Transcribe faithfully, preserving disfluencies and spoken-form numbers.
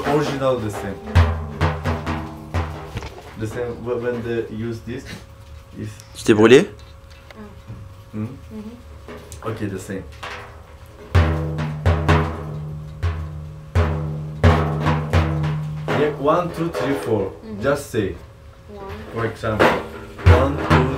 Original the same. The same wh- when they use this is. Tu t'es brûlé? Hmm? Mhm. Okay, the same. Yeah, one, two, three, four. Mhm. Just say. One. For example, one, two,